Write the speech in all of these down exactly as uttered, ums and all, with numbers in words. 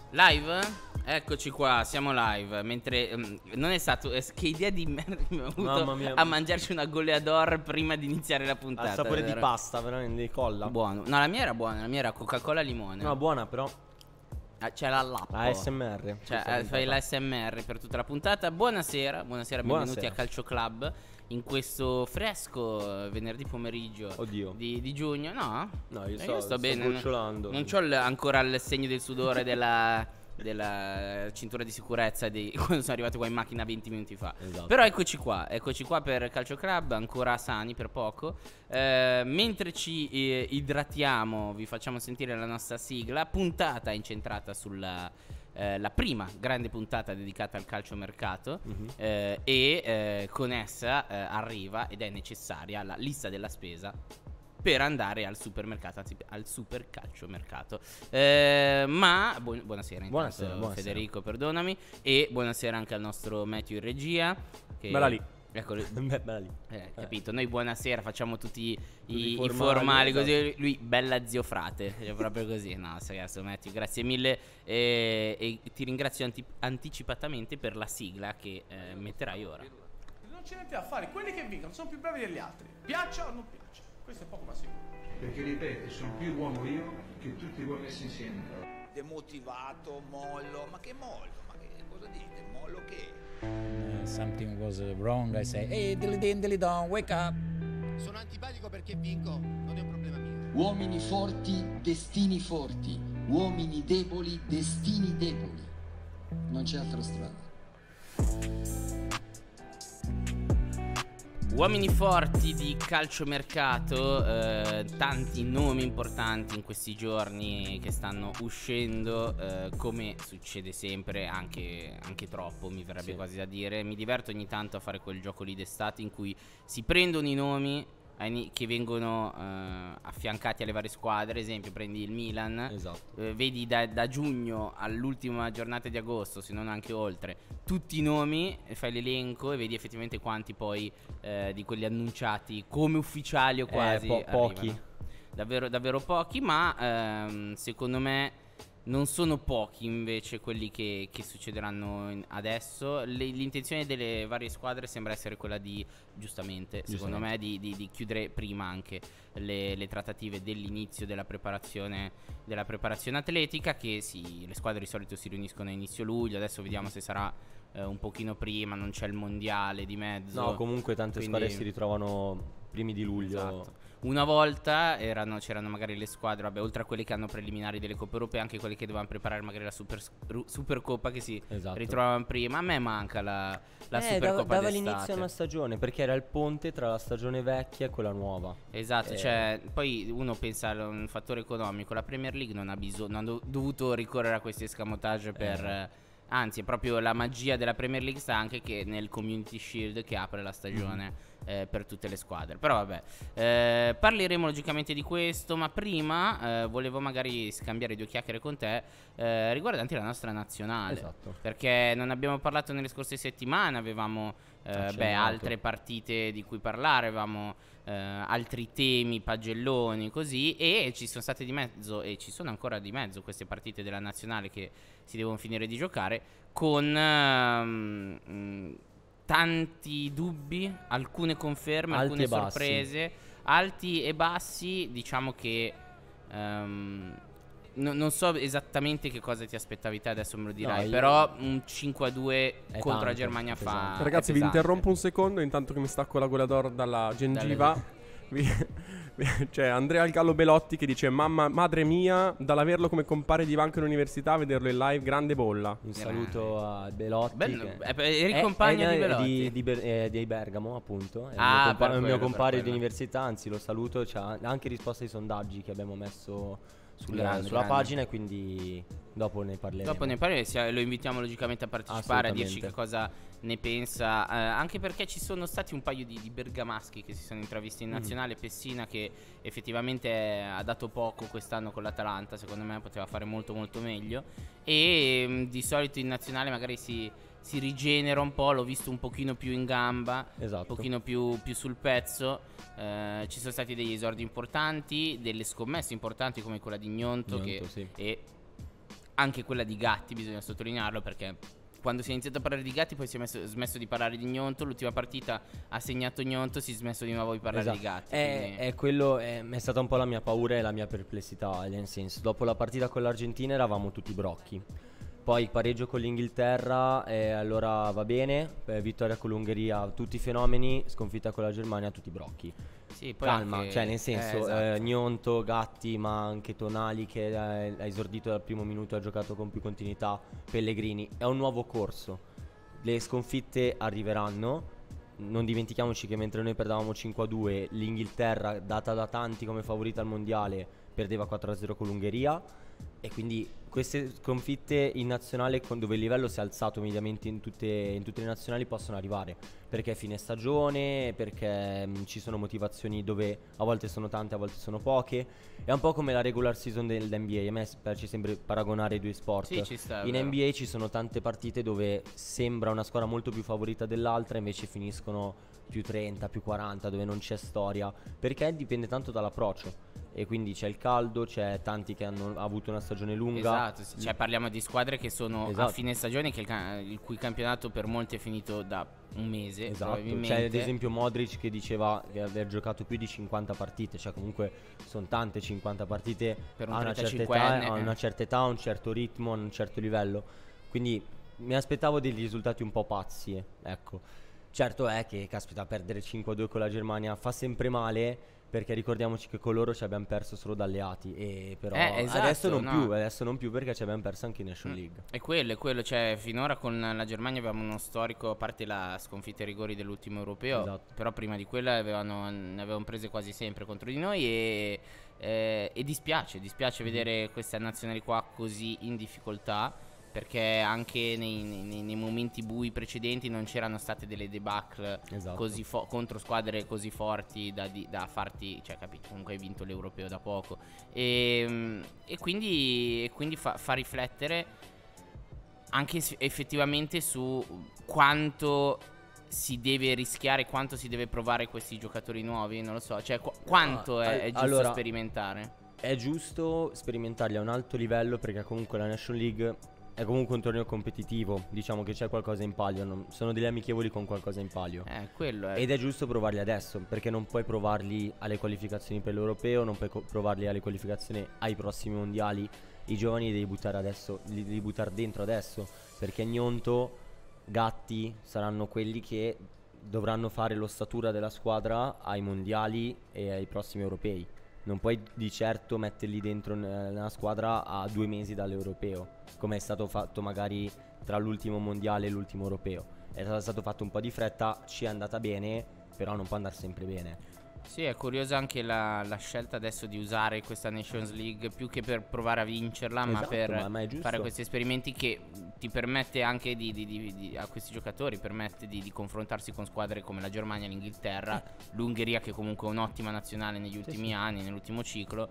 Live? Eccoci qua, siamo live. Mentre um, non è stato. Eh, che idea di merda che mi ho avuto a mangiarci una goleador prima di iniziare la puntata. Al sapore di pasta, veramente di colla. Buono. No, la mia era buona, la mia era Coca-Cola limone. No, buona però. Ah, c'è la lappo. A S M R. Cioè, eh, fai l'A S M R per tutta la puntata. Buonasera, buonasera, benvenuti Buonasera. a Calcio Club. In questo fresco venerdì pomeriggio Oddio. Di, di giugno. No? No, io, Eh, so, io sto bene. gocciolando. Non c'ho il- ancora il segno del sudore della, della cintura di sicurezza di quando sono arrivato qua in macchina venti minuti fa. Esatto. Però eccoci qua, eccoci qua per Calcio Club, ancora sani per poco. Eh, mentre ci eh, idratiamo, vi facciamo sentire la nostra sigla, puntata incentrata sulla eh, la prima grande puntata dedicata al calciomercato. Mhm. eh, e eh, con essa eh, arriva ed è necessaria la lista della spesa per andare al supermercato, anzi al super calciomercato. Eh, ma bu- buonasera, intanto, Buonasera, buonasera. Federico, perdonami. E buonasera anche al nostro Matthew in regia. Che, Bella lì. Eccolo. Beh, bella lì. Eh, capito, noi buonasera facciamo tutti i, i i formali, formali, esatto. così lui bella zio frate, è proprio così. No, scherzo Matthew, grazie mille eh, e ti ringrazio anti- anticipatamente per la sigla che eh, metterai ora. Non c'è niente da fare, quelli che vincono sono più bravi degli altri. Piaccia o non piaccia, questo è poco ma sicuro. Perché ripeto, sono più uomo io che tutti voi messi insieme. Demotivato, mollo, ma che mollo? Ma che cosa dite? Mollo che? Uh, something was uh, wrong, I say, hey, dilly din, dilly don, wake up. Sono antipatico perché vinco, non è un problema mio. Uomini forti, destini forti. Uomini deboli, destini deboli. Non c'è altra strada. Uomini forti di calciomercato, eh, tanti nomi importanti in questi giorni che stanno uscendo, eh, come succede sempre, anche, anche troppo mi verrebbe Sì. quasi da dire. Mi diverto ogni tanto a fare quel gioco lì d'estate in cui si prendono i nomi eh, che vengono eh, affiancati alle varie squadre. Esempio, prendi il Milan, Esatto. eh, vedi da, da giugno all'ultima giornata di agosto, se non anche oltre, tutti i nomi, e fai l'elenco e vedi effettivamente quanti poi eh, di quelli annunciati come ufficiali o quasi po- pochi. arrivano. Davvero, davvero pochi, ma ehm, secondo me non sono pochi invece quelli che, che succederanno in- adesso. Le- l'intenzione delle varie squadre sembra essere quella di, giustamente, secondo me, di, di- di chiudere prima anche le, le trattative dell'inizio della preparazione, della preparazione atletica, che sì, le squadre di solito si riuniscono a inizio luglio. Adesso vediamo se sarà eh, un pochino prima, non c'è il mondiale di mezzo. No, comunque tante Quindi- squadre si ritrovano primi di luglio. Esatto. Una volta erano, c'erano magari le squadre, vabbè, oltre a quelle che hanno preliminari delle coppe europee, anche quelle che dovevano preparare magari la super, ru- Supercoppa che si Esatto. ritrovavano prima. A me manca la, la eh, Supercoppa dava, dava d'estate. l'inizio a una stagione, perché era il ponte tra la stagione vecchia e quella nuova. Esatto, Eh. cioè poi uno pensa a un fattore economico. La Premier League non ha bisogno, non ha do- dovuto ricorrere a questi escamotage per... Eh. Anzi, è proprio la magia della Premier League sta anche che nel Community Shield che apre la stagione eh, per tutte le squadre. Però vabbè, eh, parleremo logicamente di questo, ma prima eh, volevo magari scambiare due chiacchiere con te eh, riguardanti la nostra nazionale. Esatto. Perché non abbiamo parlato nelle scorse settimane, avevamo eh, beh, Accennato. altre partite di cui parlare, avevamo eh, altri temi, pagelloni, così, e ci sono state di mezzo e ci sono ancora di mezzo queste partite della nazionale che si devono finire di giocare con ehm, mh, tanti dubbi, alcune conferme, Alti alcune e bassi. sorprese, alti e bassi. Diciamo che ehm, no- non so esattamente che cosa ti aspettavi te, adesso me lo dirai, io- però un cinque a due È contro la tanto, Germania è fa pesante. Ragazzi, è vi pesante. interrompo un secondo intanto che mi stacco la goleador dalla gengiva. Vi- C'è Andrea il Gallo Belotti che dice: Mamma, madre mia, dall'averlo come compare di banco all'università, vederlo in live, grande bolla. Un saluto a Belotti. Bello, che- eh, eri è- compagno è- di Belotti? Di, di Ber- eh, di Bergamo, appunto. È il Ah, mio, compa- per è il mio quello, per compare di quello. università, anzi lo saluto. Ci ha anche risposto ai sondaggi che abbiamo messo sulla, Grande, sulla grande. pagina, e quindi dopo ne parleremo. Dopo ne parleremo, sia- lo invitiamo logicamente a partecipare, a dirci Assolutamente. che cosa ne pensa, eh, anche perché ci sono stati un paio di, di bergamaschi che si sono intravisti in nazionale. Pessina, che effettivamente eh, ha dato poco quest'anno con l'Atalanta, secondo me poteva fare molto molto meglio, e mh, di solito in nazionale magari si, si rigenera un po', l'ho visto un pochino più in gamba, Esatto. un pochino più, più sul pezzo. Eh, ci sono stati degli esordi importanti, delle scommesse importanti come quella di Gnonto, Gnonto, che sì. e anche quella di Gatti, bisogna sottolinearlo, perché quando si è iniziato a parlare di Gatti poi si è messo, smesso di parlare di Gnonto. L'ultima partita ha segnato Gnonto, si è smesso di nuovo di parlare Esatto. di Gatti. È, quindi- è quello, è, è stata un po' la mia paura e la mia perplessità, nel senso, dopo la partita con l'Argentina eravamo tutti brocchi. Poi il pareggio con l'Inghilterra, eh, allora va bene, eh, vittoria con l'Ungheria, tutti fenomeni, sconfitta con la Germania, tutti brocchi. Sì, poi Calma, anche- cioè nel senso, eh, esatto. eh, Gnonto, Gatti, ma anche Tonali che eh, ha esordito dal primo minuto, ha giocato con più continuità, Pellegrini, è un nuovo corso, le sconfitte arriveranno. Non dimentichiamoci che mentre noi perdevamo cinque a due, l'Inghilterra, data da tanti come favorita al mondiale, perdeva quattro a zero con l'Ungheria. E quindi queste sconfitte in nazionale, con dove il livello si è alzato mediamente in tutte, in tutte le nazionali, possono arrivare perché è fine stagione, perché mh, ci sono motivazioni dove a volte sono tante, a volte sono poche. È un po' come la regular season dell'N B A. A me piace sempre paragonare i due sport. Sì, ci sta, è In vero. N B A ci sono tante partite dove sembra una squadra molto più favorita dell'altra, invece finiscono più trenta, più quaranta, dove non c'è storia, perché dipende tanto dall'approccio. E quindi c'è il caldo, c'è tanti che hanno avuto una stagione lunga. Esatto, sì, cioè parliamo di squadre che sono a Esatto. fine stagione, che il, ca- il cui campionato per molti è finito da un mese. Esatto, probabilmente. c'è ad esempio Modric che diceva di aver giocato più di cinquanta partite, cioè comunque sono tante cinquanta partite Per un a una certa trentacinquenne, età, a eh. una certa età, a un certo ritmo, a un certo livello. Quindi mi aspettavo dei risultati un po' pazzi, eh, ecco. Certo è che, caspita, perdere cinque a due con la Germania fa sempre male, perché ricordiamoci che con loro ci abbiamo perso solo da alleati, e però Eh, esatto, adesso non no. più, adesso non più perché ci abbiamo perso anche in Nation League. E quello, è quello, cioè finora con la Germania avevamo uno storico, a parte la sconfitta ai rigori dell'ultimo europeo, Esatto. però prima di quella avevano, ne avevano prese quasi sempre contro di noi e, eh, e dispiace, dispiace vedere queste nazionali qua così in difficoltà, perché anche nei, nei- nei momenti bui precedenti non c'erano state delle debacle Esatto. così fo- contro squadre così forti da, di- da farti, cioè capito, comunque hai vinto l'europeo da poco e, e quindi, e quindi fa, fa riflettere anche s- effettivamente su quanto si deve rischiare, quanto si deve provare questi giocatori nuovi, non lo so, cioè qu- quanto Ah, è, al- è giusto allora- sperimentare. È giusto sperimentarli a un alto livello, perché comunque la Nation League è comunque un torneo competitivo, diciamo che c'è qualcosa in palio, non- sono delle amichevoli con qualcosa in palio. Eh, quello è. Ed è giusto provarli adesso, perché non puoi provarli alle qualificazioni per l'europeo, non puoi co- provarli alle qualificazioni ai prossimi mondiali. I giovani li devi buttare adesso, li devi buttare dentro adesso, perché Gnonto, Gatti saranno quelli che dovranno fare l'ossatura della squadra ai mondiali e ai prossimi europei. Non puoi di certo metterli dentro n- nella squadra a due mesi dall'europeo, come è stato fatto magari tra l'ultimo mondiale e l'ultimo europeo. È stato fatto un po' di fretta, ci è andata bene, però non può andare sempre bene. Sì, è curiosa anche la, la scelta adesso di usare questa Nations League più che per provare a vincerla, ma Esatto, per ma- ma è giusto. fare questi esperimenti che ti permette anche di, di- di- di- a questi giocatori permette di, di confrontarsi con squadre come la Germania, l'Inghilterra, l'Ungheria, che comunque è un'ottima nazionale negli ultimi sì. anni, nell'ultimo ciclo.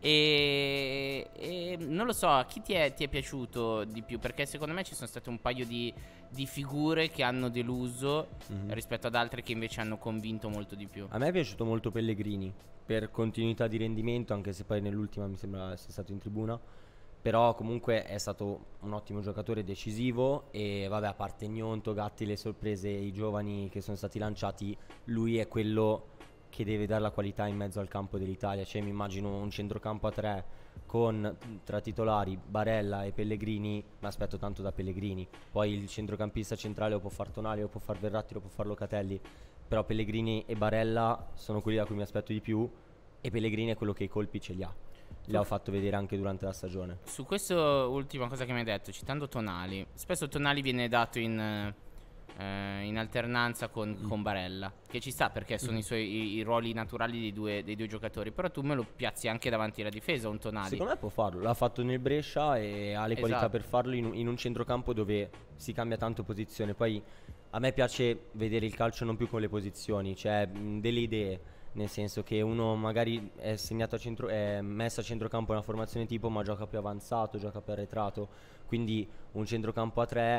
E, e non lo so, a chi ti è, ti è piaciuto di più? Perché secondo me ci sono state un paio di, di figure che hanno deluso Mhm. rispetto ad altre che invece hanno convinto molto di più. A me è piaciuto molto Pellegrini, per continuità di rendimento, anche se poi nell'ultima mi sembra sia stato in tribuna. Però comunque è stato un ottimo giocatore, decisivo. E vabbè, a parte Gnonto, Gatti, le sorprese, i giovani che sono stati lanciati, lui è quello che deve dare la qualità in mezzo al campo dell'Italia. Cioè mi immagino un centrocampo a tre con tra titolari Barella e Pellegrini, mi aspetto tanto da Pellegrini. Poi il centrocampista centrale lo può far Tonali, lo può far Verratti, lo può far Locatelli, però Pellegrini e Barella sono quelli da cui mi aspetto di più, e Pellegrini è quello che i colpi ce li ha. Li ho fatto vedere anche durante la stagione. Su questo, ultima cosa che mi hai detto, citando Tonali, spesso Tonali viene dato in, eh, in alternanza con, Mm. con Barella, che ci sta perché sono i, suoi, i, i ruoli naturali dei due, dei due giocatori, però tu me lo piazzi anche davanti alla difesa un Tonali. Secondo me può farlo, l'ha fatto nel Brescia e ha le qualità Esatto. per farlo in, un- in un centrocampo dove si cambia tanto posizione. Poi a me piace vedere il calcio non più con le posizioni, cioè mh, delle idee, nel senso che uno magari è segnato a centro, è messo a centrocampo in una formazione tipo, ma gioca più avanzato, gioca più arretrato. Quindi un centrocampo a tre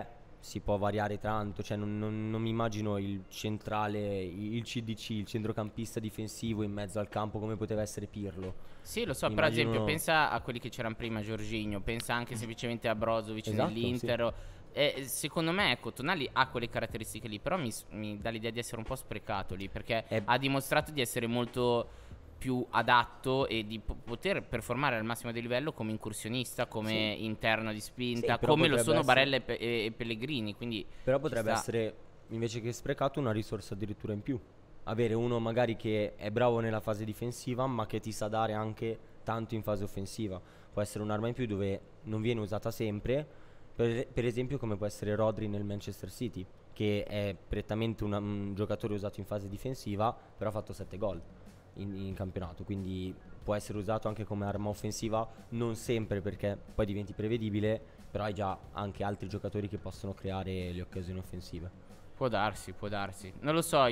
si può variare tanto, cioè non, non- non mi immagino il centrale, il C D C, il centrocampista difensivo in mezzo al campo come poteva essere Pirlo. Sì, lo so, Mi per immagino- esempio pensa a quelli che c'erano prima, Jorginho, pensa anche semplicemente a Brozovic Esatto, nell'Inter. Eh, secondo me, ecco, Tonali ha quelle caratteristiche lì, però mi, s- mi dà l'idea di essere un po' sprecato lì, perché È- ha dimostrato di essere molto più adatto e di po- poter performare al massimo di livello come incursionista, come interno di spinta, Sì, però come lo potrebbe sono essere- Barella e, Pe- e- e Pellegrini, quindi Però ci potrebbe sta. essere, invece che sprecato, una risorsa addirittura in più. Avere uno magari che è bravo nella fase difensiva, ma che ti sa dare anche tanto in fase offensiva. Può essere un'arma in più dove non viene usata sempre, per, per esempio come può essere Rodri nel Manchester City, che è prettamente una- un giocatore usato in fase difensiva, però ha fatto sette gol in, in campionato, quindi può essere usato anche come arma offensiva, non sempre perché poi diventi prevedibile, però hai già anche altri giocatori che possono creare le occasioni offensive. Può darsi, può darsi. Non lo so,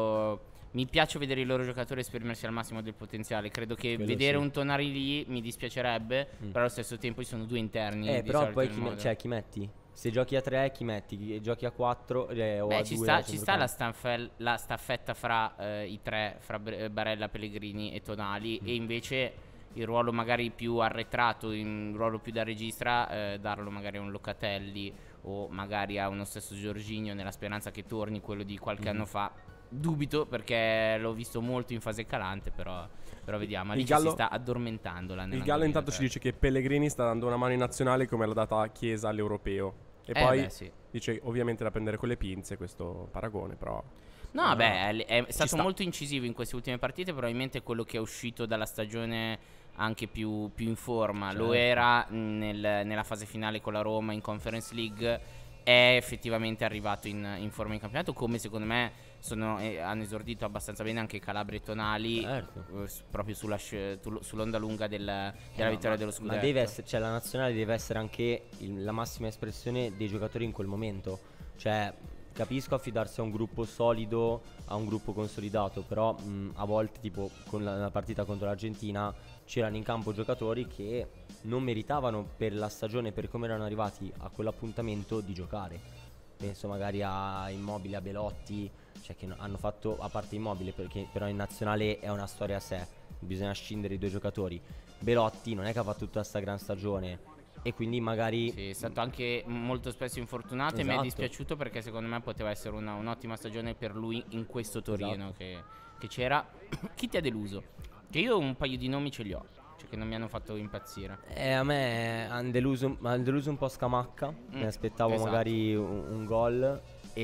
io mi piace vedere i loro giocatori esprimersi al massimo del potenziale. Credo che Quello vedere sì. un Tonali lì mi dispiacerebbe, Mm. però allo stesso tempo ci sono due interni. Eh, di però solito poi nel chi, me- modo. cioè, chi metti? Se giochi a tre, chi metti? Chi giochi a quattro eh, o Beh, a ci due sta, a ci sta la, centrocampo? stanfel- la staffetta fra eh, i tre, fra Bre- Barella, Pellegrini e Tonali, Mm. e invece il ruolo magari più arretrato, in ruolo più da regista, eh, darlo magari a un Locatelli o magari a uno stesso Jorginho, nella speranza che torni quello di qualche Mm. anno fa. Dubito, perché l'ho visto molto in fase calante, però, però vediamo. Il Alice Gallo- si sta addormentando là Il nell'angolino, Gallo intanto ci cioè. dice che Pellegrini sta dando una mano in nazionale come l'ha data Chiesa all'Europeo. E Eh, poi beh, sì. dice ovviamente da prendere con le pinze questo paragone, però... No, No, beh, è, è stato sta. molto incisivo in queste ultime partite. Probabilmente è quello che è uscito dalla stagione anche più, più in forma. Lo Certo. era nel- nella fase finale con la Roma in Conference League. È effettivamente arrivato in, in forma in campionato. Come secondo me sono, eh, hanno esordito abbastanza bene anche Calabria e Tonali. Certo. eh, s- proprio sulla sc- tul- sull'onda lunga del- della Eh, vittoria ma- dello scudetto. Ma deve essere, cioè la nazionale deve essere anche il- la massima espressione dei giocatori in quel momento. Cioè, capisco affidarsi a un gruppo solido, a un gruppo consolidato, però mh, a volte, tipo con la, la partita contro l'Argentina, c'erano in campo giocatori che non meritavano per la stagione, per come erano arrivati a quell'appuntamento, di giocare. Penso magari a Immobile, a Belotti, cioè che no- hanno fatto, a parte Immobile, perché però in nazionale è una storia a sé, bisogna scindere i due giocatori. Belotti non è che ha fatto tutta questa gran stagione e quindi magari Sì, è stato anche molto spesso infortunato e mi è Esatto. dispiaciuto, perché secondo me poteva essere una- un'ottima stagione per lui in questo Torino Esatto. che, che c'era. Chi ti ha deluso? Che io un paio di nomi ce li ho, cioè che non mi hanno fatto impazzire. Eh, a me hanno deluso, m'han deluso un po' Scamacca, Mm, mi aspettavo esatto. magari un, un gol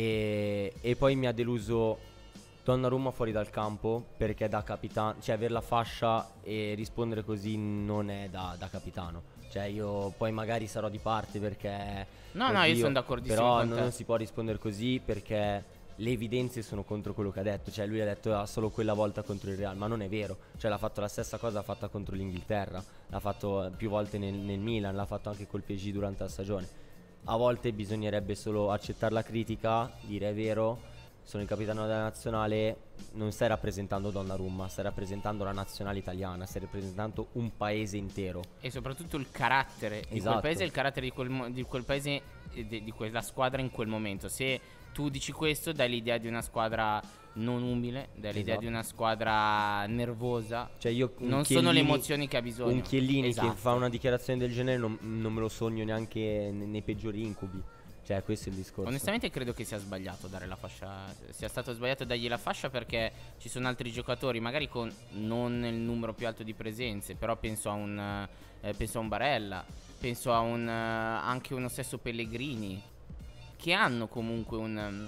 e, e poi mi ha deluso Donnarumma fuori dal campo, perché da capitano, cioè avere la fascia e rispondere così non è da, da capitano. Cioè io poi magari sarò di parte perché... No, no, io oddio, sono d'accordissimo però con non, te. non si può rispondere così perché le evidenze sono contro quello che ha detto. Cioè lui ha detto ah, solo quella volta contro il Real, ma non è vero. Cioè l'ha fatto la stessa cosa, l'ha fatta contro l'Inghilterra, l'ha fatto più volte nel, nel Milan, l'ha fatto anche col P S G durante la stagione. A volte bisognerebbe solo accettare la critica, dire è vero, sono il capitano della nazionale, non stai rappresentando Donnarumma, stai rappresentando la nazionale italiana, stai rappresentando un paese intero. E soprattutto il carattere di quel Esatto. paese e il carattere di quel, mo- di quel paese e de- di quella squadra in quel momento. Se tu dici questo, dai l'idea di una squadra non umile, dai l'idea Esatto. di una squadra nervosa. Cioè io un Non sono le Chiellini- emozioni che ha bisogno. Un Chiellini Esatto. che fa una dichiarazione del genere non, non me lo sogno neanche ne- nei peggiori incubi. Cioè questo è il discorso. Onestamente credo che sia sbagliato dare la fascia. Sia stato sbagliato dargli la fascia, perché ci sono altri giocatori, magari con non il numero più alto di presenze. Però penso a un eh, penso a un Barella, penso a un eh, anche uno stesso Pellegrini, che hanno comunque un um,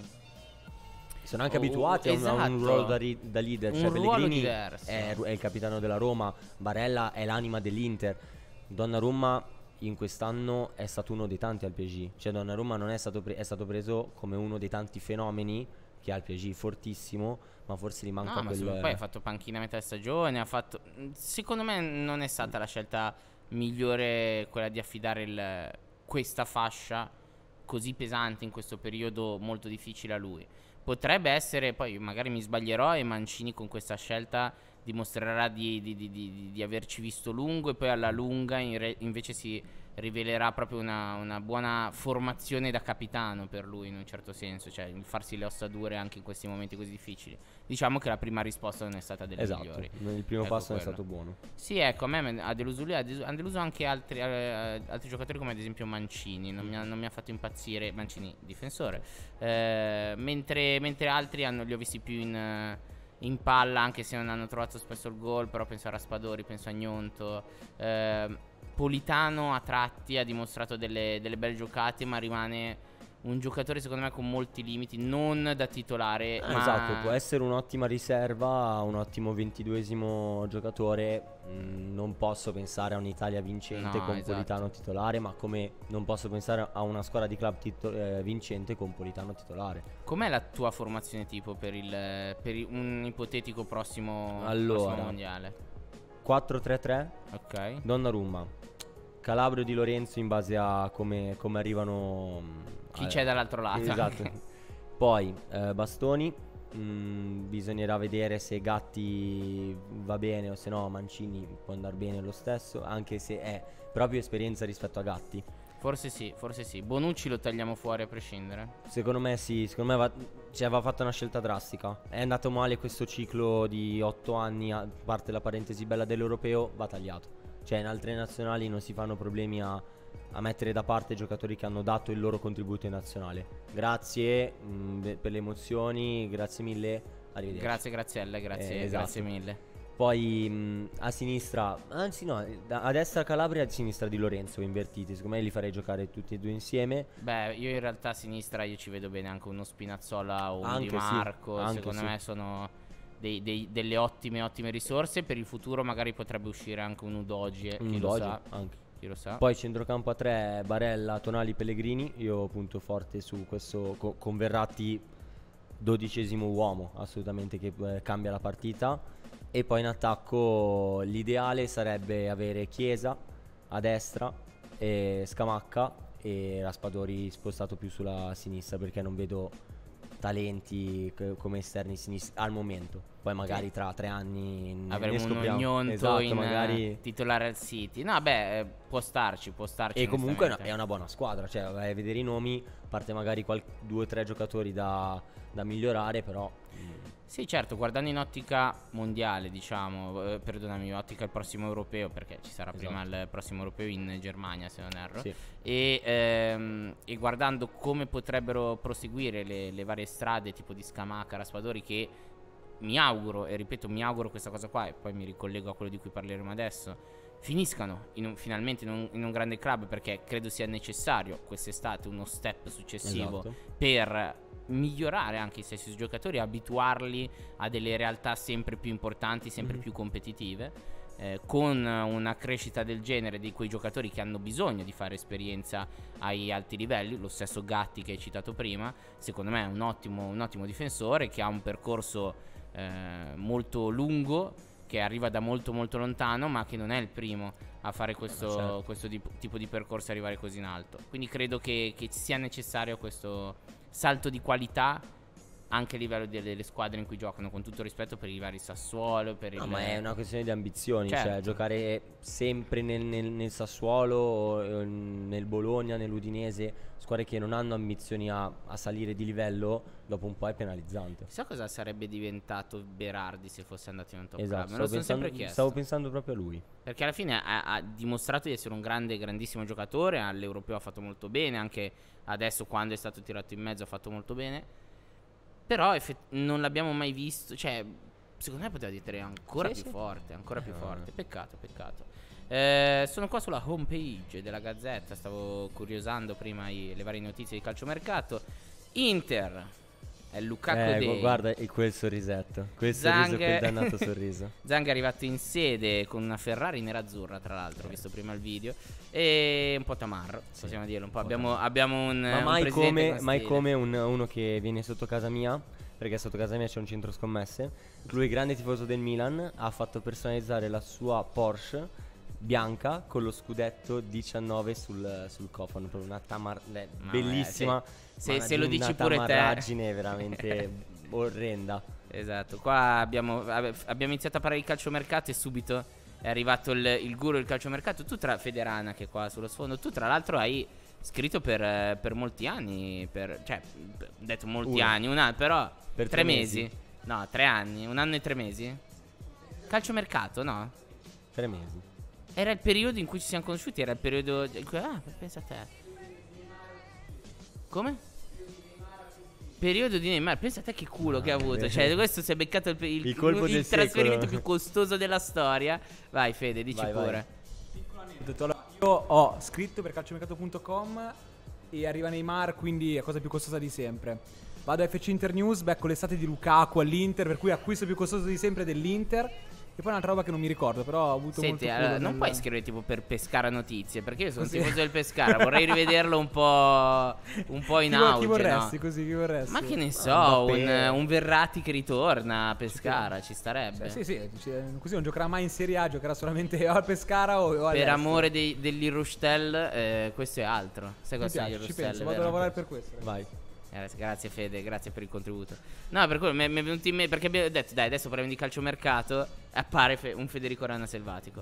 Sono anche Oh, abituati a, un, a un esatto. ruolo da, ri- da leader. Un Cioè ruolo Pellegrini diverso. è, è il capitano della Roma, Barella è l'anima dell'Inter. Donnarumma in quest'anno è stato uno dei tanti al P S G. Cioè Donnarumma non è stato, pre- è stato preso come uno dei tanti fenomeni che ha il P S G, fortissimo, ma forse gli manca no, ma quel... secondo- poi ha fatto panchina a metà stagione, ha fatto secondo me non è stata la scelta migliore quella di affidare il- questa fascia così pesante in questo periodo molto difficile a lui. Potrebbe essere, poi magari mi sbaglierò e Mancini con questa scelta dimostrerà di, di- di- di- di averci visto lungo, e poi alla lunga in re- invece si rivelerà proprio una, una buona formazione da capitano per lui in un certo senso, cioè il farsi le ossa dure anche in questi momenti così difficili. Diciamo che la prima risposta non è stata delle Esatto, migliori. il primo Ecco passo quello. è stato buono. Sì, ecco, a me ha deluso lui, ha deluso, hanno deluso anche altri, eh, altri giocatori come ad esempio Mancini, non mi ha, non mi ha fatto impazzire, Mancini difensore, eh, mentre, mentre altri hanno, li ho visti più in, eh, in palla, anche se non hanno trovato spesso il gol, però penso a Raspadori, penso a Gnonto, eh, Politano a tratti ha dimostrato delle, delle belle giocate, ma rimane un giocatore secondo me con molti limiti, non da titolare. Ah, ma... Esatto, può essere un'ottima riserva, un ottimo ventiduesimo giocatore. Mm, non posso pensare a un'Italia vincente No, con esatto. Politano titolare, ma come non posso pensare a una squadra di club tito- eh, vincente con Politano titolare. Com'è la tua formazione tipo per, il, per il- un ipotetico prossimo, Allora. prossimo mondiale? quattro tre tre, Ok. Donnarumma, Calabrio Di Lorenzo in base a come, come arrivano. mm, Chi a- c'è dall'altro lato? Esatto. Poi eh, Bastoni. mm, bisognerà vedere se Gatti va bene o se no Mancini può andare bene lo stesso, anche se è proprio esperienza rispetto a Gatti. Forse sì, forse sì. Bonucci lo tagliamo fuori a prescindere. Secondo me sì, secondo me va, cioè, va fatta una scelta drastica. È andato male questo ciclo di otto anni, a parte la parentesi bella dell'europeo, va tagliato. Cioè in altre nazionali non si fanno problemi a, a mettere da parte giocatori che hanno dato il loro contributo in nazionale. Grazie mh, per le emozioni, grazie mille, arrivederci. Grazie, grazielle, grazie, Eh, esatto. grazie mille. Poi mh, a sinistra, anzi no, da- a destra Calabria e a sinistra Di Lorenzo invertiti. Secondo me li farei giocare tutti e due insieme. Beh, io in realtà a sinistra io ci vedo bene anche uno Spinazzola o un Anche Di sì, Marco. anche Secondo sì. me sono dei- dei- delle ottime, ottime risorse. Per il futuro magari potrebbe uscire anche un Udogie, Un chi lo Doge, sa. anche. Chi lo sa. Poi centrocampo a tre, Barella, Tonali, Pellegrini. Io punto forte su questo co- con Verratti, dodicesimo uomo, assolutamente, che eh, cambia la partita. E poi in attacco l'ideale sarebbe avere Chiesa a destra e Scamacca e Raspadori spostato più sulla sinistra, perché non vedo talenti c- come esterni sinistri al momento. Poi magari Sì. tra tre anni ne- ne Avremo un scopriamo. Gnonto Esatto, in magari. eh, titolare al City. No, beh, eh, può starci, può starci. E comunque è una- onestamente. è una buona squadra, cioè vai a vedere i nomi, parte magari qual- due o tre giocatori da, da migliorare, però mm, Sì, certo, guardando in ottica mondiale, diciamo, eh, perdonami, ottica il prossimo europeo, perché ci sarà prima Esatto. il prossimo europeo in Germania, se non erro. sì. E, ehm, e guardando come potrebbero proseguire le, le varie strade, tipo di Scamacca, Raspadori, che mi auguro, e ripeto, mi auguro questa cosa qua, e poi mi ricollego a quello di cui parleremo adesso, finiscano in un- finalmente in un, in un grande club, perché credo sia necessario quest'estate uno step successivo Esatto. per migliorare anche i stessi giocatori, abituarli a delle realtà sempre più importanti, sempre Mhm. più competitive, eh, con una crescita del genere di quei giocatori che hanno bisogno di fare esperienza ai alti livelli. Lo stesso Gatti che hai citato prima, secondo me è un ottimo, un ottimo difensore che ha un percorso eh, molto lungo, che arriva da molto molto lontano, ma che non è il primo a fare questo, certo. questo di- tipo di percorso e arrivare così in alto. Quindi credo che, che sia necessario questo salto di qualità anche a livello delle, delle squadre in cui giocano, con tutto rispetto per i vari Sassuolo, per No, il... ma è una questione di ambizioni, Certo. cioè giocare sempre nel, nel- nel Sassuolo, o, eh, nel Bologna, nell'Udinese, squadre che non hanno ambizioni a, a salire di livello, dopo un po' è penalizzante. Chissà cosa sarebbe diventato Berardi se fosse andato in un top Esatto, club. Me lo stavo sono pensando, sempre chiesto. stavo pensando proprio a lui. Perché alla fine ha, ha dimostrato di essere un grande, grandissimo giocatore. All'Europeo ha fatto molto bene. Anche adesso, quando è stato tirato in mezzo, ha fatto molto bene. Però effett- non l'abbiamo mai visto. Cioè, secondo me poteva diventare ancora Sì, più sì. forte. Ancora più Eh. forte. Peccato, peccato. Eh, sono qua sulla homepage della Gazzetta. Stavo curiosando prima i- le varie notizie di calciomercato. Inter è Lukaku Eh, Day. gu- guarda e quel sorrisetto, quel Zang- sorriso, quel dannato sorriso. Zang è arrivato in sede con una Ferrari nerazzurra, tra l'altro, ho visto prima il video. E un po' tamarro, Sì, possiamo dirlo. Un po'. un po' Abbiamo, abbiamo un. Ma un mai presidente come, con mai stile. come un- uno che viene sotto casa mia, perché sotto casa mia c'è un centro scommesse. Lui, grande tifoso del Milan, ha fatto personalizzare la sua Porsche bianca con lo scudetto diciannove sul, sul cofano. Proprio una tamar- eh, Mamma mia, bellissima. se- ma se di lo una dici pure te. tamarraggine veramente orrenda. Esatto, qua abbiamo, abbiamo iniziato a parlare di calciomercato e subito è arrivato il, il guru del calciomercato. Tu tra Federana che è qua sullo sfondo, tu tra l'altro hai scritto per, eh, per molti anni, per, cioè ho detto molti Uno. anni, un anno, però Per tre tre mesi. mesi. No, tre anni, un anno e tre mesi. Calciomercato, no? Tre mesi. Era il periodo in cui ci siamo conosciuti, era il periodo in cui, ah, pensa a te. Come? Periodo di Neymar, pensa a te che culo che ha avuto. Cioè, questo si è beccato il, il, Il colpo il del trasferimento secolo. più costoso della storia. Vai, Fede, dici Vai, pure. vai. Allora, io ho scritto per calciomercato punto com e arriva Neymar, quindi è la cosa più costosa di sempre. Vado a F C Internews, becco l'estate di Lukaku all'Inter, per cui acquisto più costoso di sempre dell'Inter. E poi un'altra roba che non mi ricordo, però ho avuto Senti, molto allora, culo non nel- puoi scrivere tipo per Pescara Notizie, perché io sono Così. un tifoso del Pescara, vorrei rivederlo un po', un po' in Chi, vo- auge, chi vorresti no? così, chi vorresti? Ma che ne so, Mbappé. un, un Verratti che ritorna a Pescara, ci starebbe. Sì, sì, sì, così non giocherà mai in Serie A, giocherà solamente o al Pescara o, o Per all'estero. amore dei, degli Rustel, eh, questo è altro. Sai Mi cosa sono gli piace, ci Rustel? penso, vado a vero? lavorare per questo. Vai. Grazie, grazie Fede, grazie per il contributo. No, per quello mi è, mi è venuto in mente, perché abbiamo detto, dai, adesso parliamo di calciomercato. Appare fe- un Federico Rana selvatico,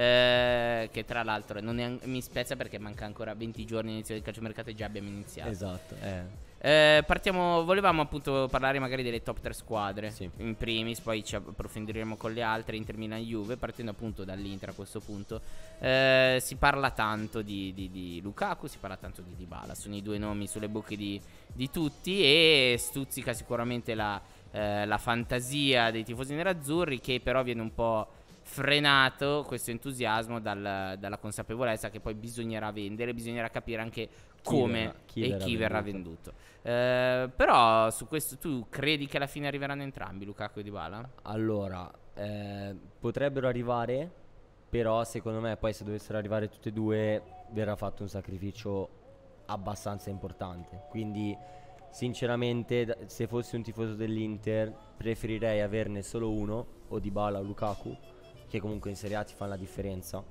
eh, che tra l'altro non è an- mi spezza perché manca ancora venti giorni all'inizio del calciomercato e già abbiamo iniziato. Esatto, eh. Eh, partiamo, volevamo appunto parlare magari delle top tre squadre, Sì. in primis, poi ci approfondiremo con le altre, Inter, Milan, Juve, partendo appunto dall'Inter a questo punto. Eh, si parla tanto di, di, di Lukaku, si parla tanto di Dybala, sono i due nomi sulle bocche di, di tutti e stuzzica sicuramente la, eh, la fantasia dei tifosi nerazzurri, che però viene un po' frenato questo entusiasmo dal- dalla consapevolezza che poi bisognerà vendere, bisognerà capire anche come verrà- chi e verrà chi verrà venduto. venduto. Eh, però su questo tu credi che alla fine arriveranno entrambi, Lukaku e Dybala? Allora, eh, potrebbero arrivare, però secondo me poi se dovessero arrivare tutte e due verrà fatto un sacrificio abbastanza importante. Quindi sinceramente d- se fossi un tifoso dell'Inter preferirei averne solo uno, o Dybala o Lukaku, che comunque in Serie A ti fanno la differenza,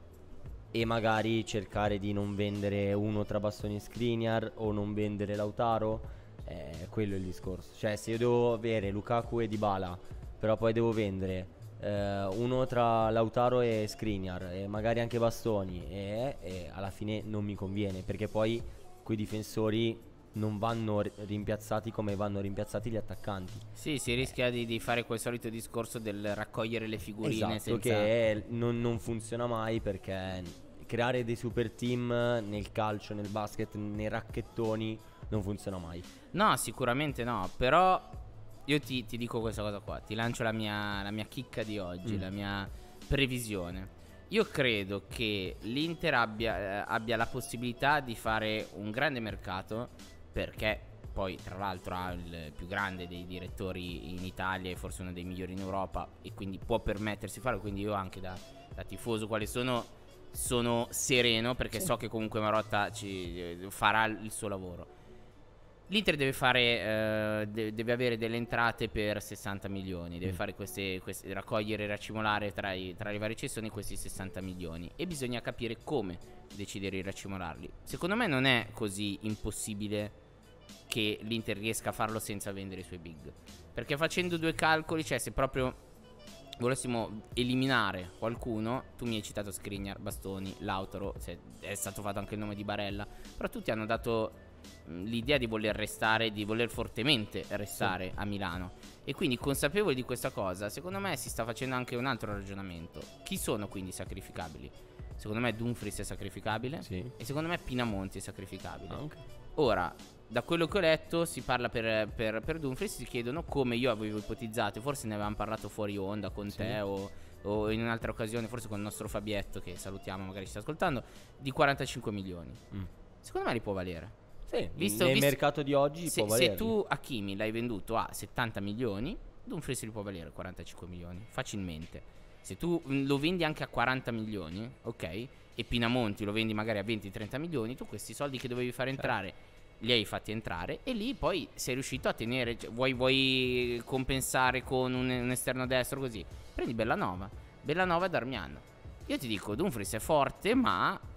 e magari cercare di non vendere uno tra Bastoni e Skriniar o non vendere Lautaro. Eh, quello è il discorso. Cioè se io devo avere Lukaku e Dybala, però poi devo vendere eh, uno tra Lautaro e Skriniar e magari anche Bastoni, e, e alla fine non mi conviene, perché poi quei difensori non vanno ri- rimpiazzati come vanno rimpiazzati gli attaccanti. Sì, si rischia di, di fare quel solito discorso del raccogliere le figurine Esatto, senza... che è- non, non funziona mai, perché creare dei super team nel calcio, nel basket, nei racchettoni non funziona mai. No, sicuramente no, però io ti, ti dico questa cosa qua, ti lancio la mia, la mia chicca di oggi, Mm. la mia previsione. Io credo che l'Inter abbia, eh, abbia la possibilità di fare un grande mercato, perché poi tra l'altro ha il più grande dei direttori in Italia e forse uno dei migliori in Europa, e quindi può permettersi di farlo. Quindi io anche da, da tifoso quale sono, sono sereno, perché so che comunque Marotta ci, eh, farà il suo lavoro. L'Inter deve fare eh, de- deve avere delle entrate per sessanta milioni, deve Mm. fare queste, queste raccogliere e racimolare tra, i, tra le varie cessioni questi sessanta milioni, e bisogna capire come decidere di racimolarli. Secondo me non è così impossibile che l'Inter riesca a farlo senza vendere i suoi big, perché facendo due calcoli, cioè se proprio volessimo eliminare qualcuno, tu mi hai citato Skriniar, Bastoni, Lautaro, se è stato fatto anche il nome di Barella, però tutti hanno dato mh, l'idea di voler restare, di voler fortemente restare a Milano, e quindi consapevoli di questa cosa, secondo me si sta facendo anche un altro ragionamento. Chi sono quindi i sacrificabili? Secondo me Dumfries è sacrificabile, Sì. e secondo me Pinamonti è sacrificabile. Ah, ok. Ora, da quello che ho letto, si parla per, per, per Dumfries, si chiedono, come io avevo ipotizzato, forse ne avevamo parlato fuori onda con Sì. te o, o in un'altra occasione, forse con il nostro Fabietto, che salutiamo, magari ci sta ascoltando, di quarantacinque milioni. Mm. Secondo me li può valere. Sì, Visto- nel visto- mercato di oggi Se, può se valerli. tu Hakimi l'hai venduto a settanta milioni, Dumfries li può valere quarantacinque milioni, facilmente. Se tu mh, lo vendi anche a quaranta milioni, ok, e Pinamonti lo vendi magari a venti trenta milioni, tu questi soldi che dovevi far entrare li hai fatti entrare, e lì poi sei riuscito a tenere, cioè, vuoi, vuoi compensare con un, un esterno destro così, prendi Bellanova, Bellanova e Darmian. Io ti dico, Dumfries è forte, ma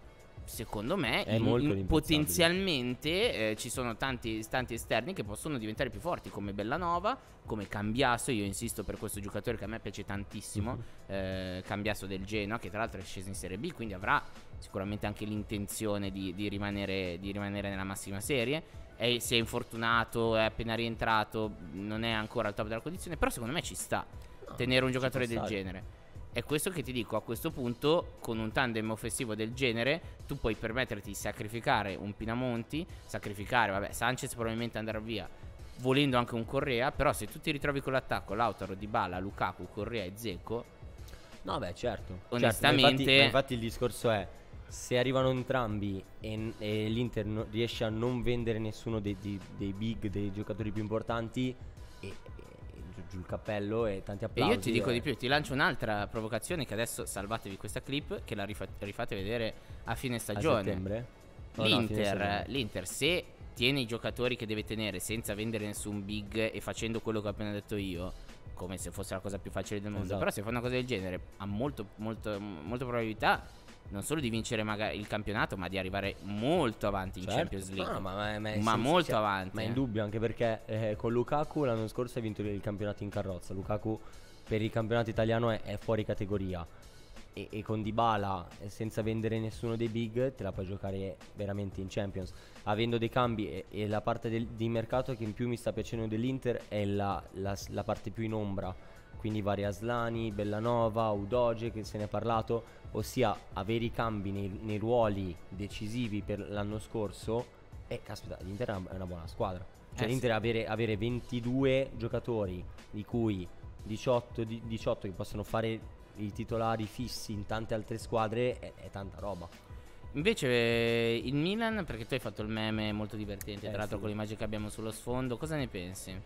secondo me È in- molto in- rimpiazzabile. potenzialmente eh, ci sono tanti, tanti esterni che possono diventare più forti, come Bellanova, come Cambiasso. Io insisto per questo giocatore che a me piace tantissimo, Mhm. eh, Cambiasso del Genoa, che tra l'altro è sceso in Serie B, quindi avrà sicuramente anche l'intenzione di, di rimanere, di rimanere nella massima serie. E si è infortunato, è appena rientrato, non è ancora al top della condizione, però secondo me ci sta tenere un ci giocatore può del stare. genere. È questo che ti dico, a questo punto con un tandem offensivo del genere tu puoi permetterti di sacrificare un Pinamonti, sacrificare, vabbè, Sanchez probabilmente andrà via, volendo anche un Correa, però se tu ti ritrovi con l'attacco Lautaro, Dybala, Lukaku, Correa e Dzeko, No, beh, certo. Onestamente- Certo, ma infatti, ma infatti il discorso è: se arrivano entrambi e, e l'Inter no- riesce a non vendere nessuno dei, dei- dei big, dei giocatori più importanti, e, e giù, giù il cappello e tanti e applausi. io ti dico eh. di più, ti lancio un'altra provocazione che adesso salvatevi questa clip che la rifa- rifate vedere a fine A stagione. settembre? Oh, no, fine L'Inter, stagione. l'Inter se tiene i giocatori che deve tenere senza vendere nessun big e facendo quello che ho appena detto io, come se fosse la cosa più facile del mondo, Esatto. però se fa una cosa del genere ha molto, molto, molto probabilità non solo di vincere magari il campionato, ma di arrivare molto avanti in Certo. Champions League. No, ma, ma- ma è Ma senza- molto cioè, avanti, Ma è eh. indubbio, anche perché eh, con Lukaku l'anno scorso ha vinto il campionato in carrozza. Lukaku per il campionato italiano è, è fuori categoria. E, e con Dybala, eh, senza vendere nessuno dei big, te la puoi giocare veramente in Champions. Avendo dei cambi, e, e la parte del, di mercato che in più mi sta piacendo dell'Inter è la, la- la parte più in ombra. Quindi vari Aslani, Bellanova, Udoge, che se ne è parlato, ossia avere i cambi nei, nei ruoli decisivi per l'anno scorso. E caspita, l'Inter è una, è una buona squadra. Cioè Eh, l'Inter avere, avere ventidue giocatori, di cui diciotto, di- diciotto che possono fare i titolari fissi in tante altre squadre, è, è tanta roba. Invece eh, il Milan, perché tu hai fatto il meme molto divertente, Eh, tra l'altro sì. con l'immagine che abbiamo sullo sfondo, cosa ne pensi?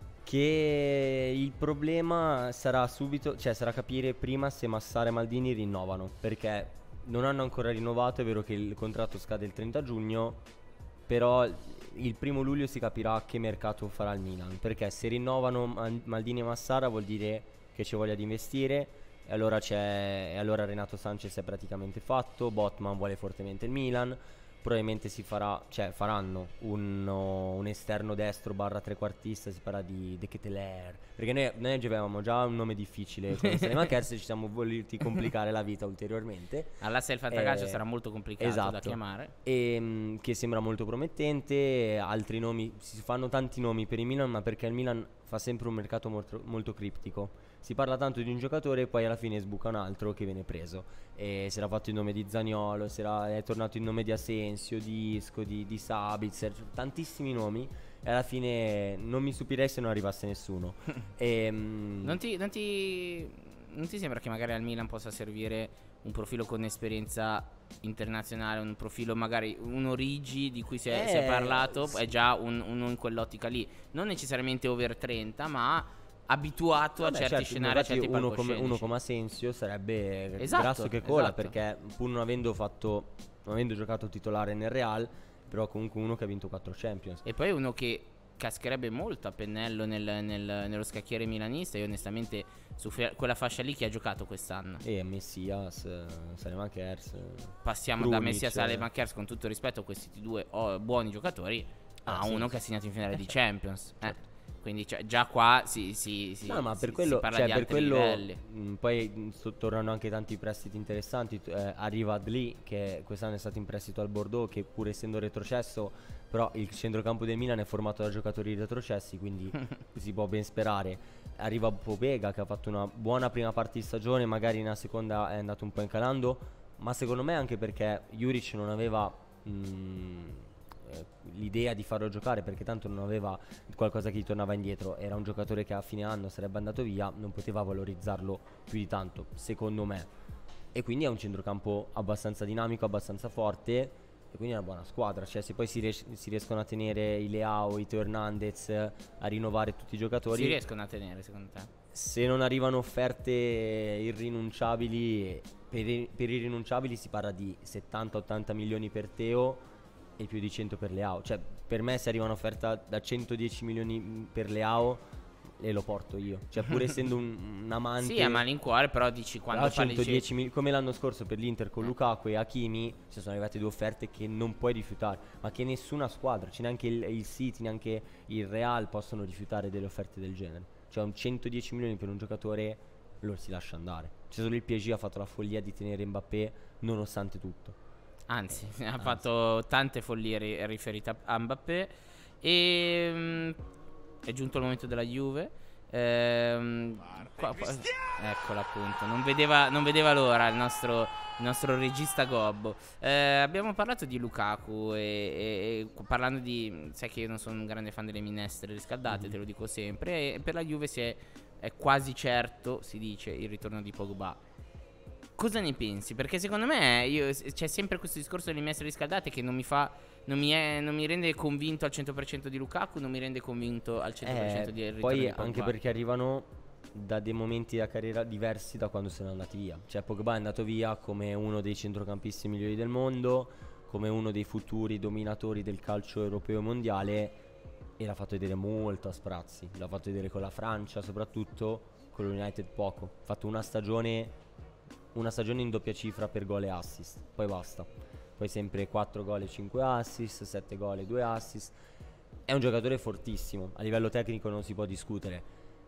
Che il problema sarà subito, cioè sarà capire prima se Massara e Maldini rinnovano, perché non hanno ancora rinnovato. È vero che il contratto scade il trenta giugno, però il primo luglio si capirà che mercato farà il Milan, perché se rinnovano Mal- Maldini e Massara vuol dire che c'è voglia di investire, e allora c'è e allora Renato Sanchez è praticamente fatto, Botman vuole fortemente il Milan. Probabilmente si farà, cioè faranno un, un esterno destro barra trequartista, si parla di De Ketelaere, perché noi, noi avevamo già un nome difficile con Salemankers e ci siamo voluti complicare la vita ulteriormente. All'Asse del Fantacalcio Eh, sarà molto complicato esatto. da chiamare. E mh, che sembra molto promettente. Altri nomi, si fanno tanti nomi per il Milan, ma perché il Milan fa sempre un mercato molto, molto criptico. Si parla tanto di un giocatore e poi alla fine sbuca un altro che viene preso. E si era fatto il nome di Zaniolo, si era, è tornato il nome di Asensio, di Isco, di, di Sabitzer, cioè, tantissimi nomi. E alla fine non mi stupirei se non arrivasse nessuno. e, mh, Non ti, non ti non ti sembra che magari al Milan possa servire un profilo con esperienza internazionale, un profilo magari un Origi di cui si è, Eh, si è parlato, sì. è già un- uno in quell'ottica lì, non necessariamente over trenta, ma abituato Vabbè, a certi certo, scenari, a infatti certi uno come, palcoscenici. uno come Asensio sarebbe Esatto, grasso che cola, esatto. perché pur non avendo fatto non avendo giocato titolare nel Real, però comunque uno che ha vinto quattro Champions. E poi uno che cascherebbe molto a pennello nel- nel- nello scacchiere milanista. Io onestamente su fe- quella fascia lì chi ha giocato quest'anno? E Messias, eh, Salemankers, eh, Passiamo da Krunic, Messi a Salemankers, con tutto il rispetto a questi due oh, buoni giocatori, a Ah, sì, uno sì. che ha segnato in finale Eh, di certo. Champions. Eh, quindi cioè, già qua si, si, si, No, ma si- per si quello, parla cioè, di per altri quello livelli. mh, poi mh, so- tornano anche tanti prestiti interessanti. t- eh, arriva Adli, che quest'anno è stato in prestito al Bordeaux, che pur essendo retrocesso, però il centrocampo del Milan è formato da giocatori retrocessi, quindi si può ben sperare. Arriva Pobega, che ha fatto una buona prima parte di stagione, magari nella seconda è andato un po' incalando, ma secondo me anche perché Juric non aveva mh, eh, l'idea di farlo giocare, perché tanto non aveva qualcosa che gli tornava indietro. Era un giocatore che a fine anno sarebbe andato via, non poteva valorizzarlo più di tanto, secondo me. E quindi è un centrocampo abbastanza dinamico, abbastanza forte, e quindi è una buona squadra. Cioè se poi si, ries- si riescono a tenere i Leao, i Teo Hernandez, a rinnovare tutti i giocatori, Si riescono a tenere secondo te? se non arrivano offerte irrinunciabili, per, i- per irrinunciabili si parla di settanta ottanta milioni per Teo e più di cento per Leao. Cioè per me se arriva un'offerta da centodieci milioni per Leao, e lo porto io. Cioè pur essendo un, un amante. Sì, a malincuore, però dici quando a parli centodieci mil- come l'anno scorso per l'Inter con Lukaku e Hakimi, ci sono arrivate due offerte che non puoi rifiutare, ma che nessuna squadra, cioè neanche il, il City, neanche il Real possono rifiutare delle offerte del genere. Cioè un centodieci milioni per un giocatore lo si lascia andare. C'è solo il P S G ha fatto la follia di tenere Mbappé nonostante tutto. Anzi, Anzi. ha fatto tante follie ri- riferite a Mbappé. E mm, è giunto il momento della Juve. Ehm, qua, qua, eccola appunto. Non vedeva, non vedeva l'ora il nostro, il nostro regista Gobbo. Eh, abbiamo parlato di Lukaku e, e, e parlando di, sai che io non sono un grande fan delle minestre riscaldate, mm. te lo dico sempre. E per la Juve si è, è quasi certo, si dice, il ritorno di Pogba. Cosa ne pensi? Perché secondo me io, c'è sempre questo discorso delle minestre riscaldate che non mi fa, non mi, è, non mi rende convinto al cento per cento di Lukaku, non mi rende convinto al cento per cento eh, di ritorno poi di Pogba. Anche perché arrivano da dei momenti della carriera diversi da quando sono andati via. Cioè Pogba è andato via come uno dei centrocampisti migliori del mondo, come uno dei futuri dominatori del calcio europeo e mondiale, e l'ha fatto vedere molto a sprazzi. L'ha fatto vedere con la Francia, soprattutto con l'United poco. Ha fatto una stagione Una stagione in doppia cifra per gol e assist, poi basta. Poi sempre quattro gol e cinque assist, sette gol e due assist. È un giocatore fortissimo, a livello tecnico non si può discutere.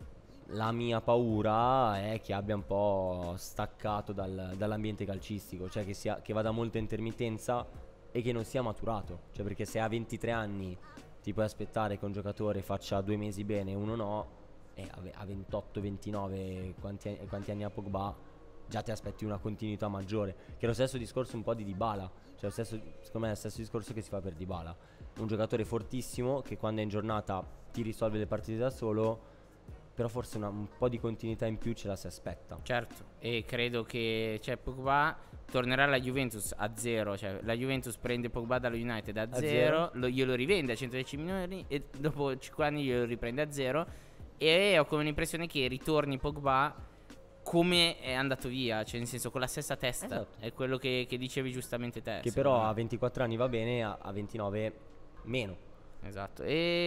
La mia paura è che abbia un po' staccato dal, dall'ambiente calcistico, cioè che, sia, che vada molto a intermittenza e che non sia maturato. Cioè perché se a ventitré anni ti puoi aspettare che un giocatore faccia due mesi bene e uno no, e a ventotto ventinove quanti, quanti anni ha Pogba, già ti aspetti una continuità maggiore. Che è lo stesso discorso un po' di Dybala. Cioè lo stesso, secondo me è lo stesso discorso che si fa per Dybala. Un giocatore fortissimo che quando è in giornata ti risolve le partite da solo, però forse una, un po' di continuità in più ce la si aspetta. Certo, e credo che cioè, Pogba tornerà alla Juventus a zero. Cioè la Juventus prende Pogba dallo United a, a zero, zero. Lo, glielo rivende a centodieci milioni e dopo cinque anni glielo riprende a zero. E ho come l'impressione che ritorni Pogba come è andato via, cioè nel senso con la stessa testa. Esatto. È quello che, che dicevi giustamente te. Che però a ventiquattro anni va bene, a, a ventinove meno. Esatto.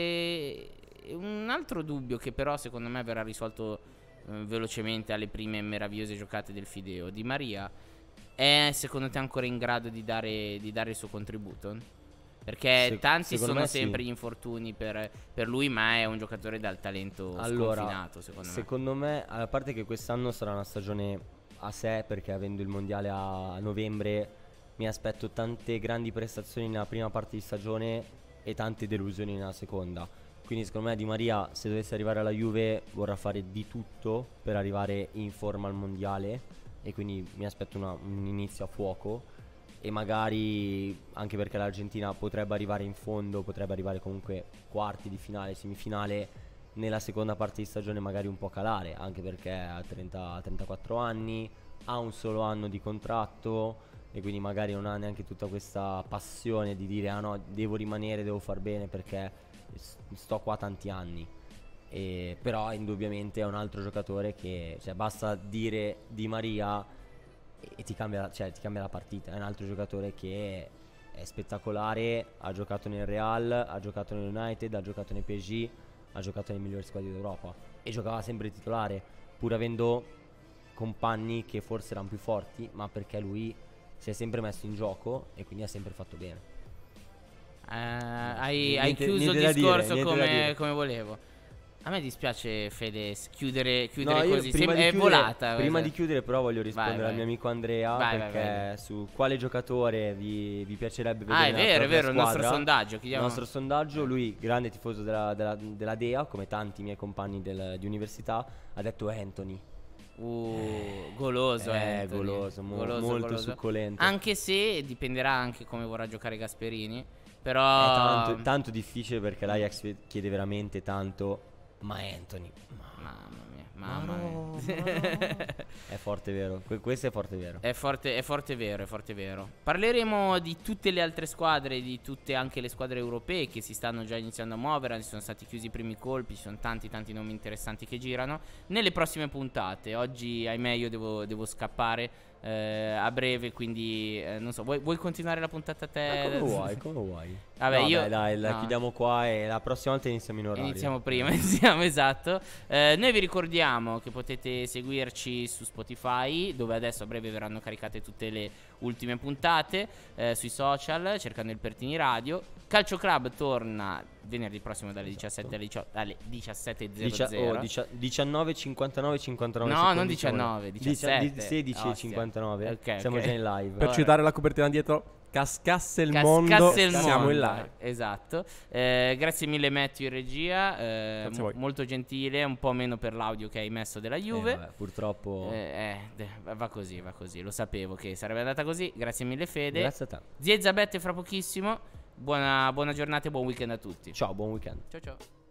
E un altro dubbio che però secondo me verrà risolto eh, velocemente alle prime meravigliose giocate del Fideo. Di Maria è secondo te ancora in grado di dare, di dare il suo contributo? Perché Se, tanti sono sempre sì. gli infortuni per, per lui, ma è un giocatore dal talento allora, sconfinato secondo me. Secondo me, a parte che quest'anno sarà una stagione a sé, perché avendo il mondiale a novembre mi aspetto tante grandi prestazioni nella prima parte di stagione e tante delusioni nella seconda. Quindi secondo me Di Maria, se dovesse arrivare alla Juve, vorrà fare di tutto per arrivare in forma al mondiale, e quindi mi aspetto una, un inizio a fuoco. E magari anche perché l'Argentina potrebbe arrivare in fondo, potrebbe arrivare comunque quarti di finale, semifinale, nella seconda parte di stagione magari un po' calare, anche perché ha trenta trentaquattro anni, ha un solo anno di contratto e quindi magari non ha neanche tutta questa passione di dire ah no, devo rimanere, devo far bene perché sto qua tanti anni. E però indubbiamente è un altro giocatore che, cioè, basta dire Di Maria e ti cambia, cioè, ti cambia la partita. È un altro giocatore che è spettacolare, ha giocato nel Real, ha giocato nel United, ha giocato nel P S G, ha giocato nelle migliori squadre d'Europa e giocava sempre titolare, pur avendo compagni che forse erano più forti, ma perché lui si è sempre messo in gioco e quindi ha sempre fatto bene. uh, hai, niente, hai chiuso il discorso dire, come, come volevo. A me dispiace, Fede, chiudere, chiudere no, così. Prima Sem- di è chiudere, volata. Prima questa. di chiudere, però, voglio rispondere vai, vai. al mio amico Andrea. Vai, perché vai, vai. su quale giocatore vi, vi piacerebbe vedere? Ah, è vero, è vero. Il nostro sondaggio. Il nostro sondaggio. Lui, grande tifoso della, della, della Dea, come tanti miei compagni del, di università, ha detto Anthony. Uh, goloso, eh, Anthony. goloso, mo- goloso, molto goloso. succolento. Anche se dipenderà anche come vorrà giocare Gasperini. Però è tanto, tanto difficile perché l'Ajax chiede veramente tanto. Ma Anthony, mamma mia, mamma no, mia. No. È forte vero, que- questo è forte vero. È forte, è forte vero, è forte vero. Parleremo di tutte le altre squadre, di tutte anche le squadre europee che si stanno già iniziando a muovere. Ci sono stati chiusi i primi colpi, ci sono tanti tanti nomi interessanti che girano nelle prossime puntate. Oggi ahimè io devo, devo scappare eh, a breve, quindi eh, non so, vuoi, vuoi continuare la puntata a te? Eh, come vuoi, come vuoi. Vabbè, No, io dai, dai, la no. chiudiamo qua e la prossima volta iniziamo in orario. Iniziamo prima, iniziamo, esatto. Eh, noi vi ricordiamo che potete seguirci su Spotify, dove adesso a breve verranno caricate tutte le ultime puntate, eh, sui social, cercando il Pertini Radio. Calcio Club torna venerdì prossimo dalle diciassette alle diciotto, alle diciassette e zero zero. Dicia- oh, dicia- diciannove cinquantanove cinquantanove No, secondi, non diciamo. diciannove, Dicia- diciassette. di- sedici e Ostia. cinquantanove. Ok, Siamo ok. già in live. Per Ora- citare la copertina dietro, cascasse il Cas- mondo, cascasse il siamo mondo. in live. Esatto. Eh, grazie mille Matthew in regia, eh, Grazie a mo- voi. molto gentile, un po' meno per l'audio che hai messo della Eh, Juve. vabbè, purtroppo. Eh, eh, de- va così, va così. Lo sapevo che sarebbe andata così. Grazie mille Fede. Grazie a te. Zia Zabette fra pochissimo. Buona, buona giornata e buon weekend a tutti. Ciao, buon weekend. Ciao ciao.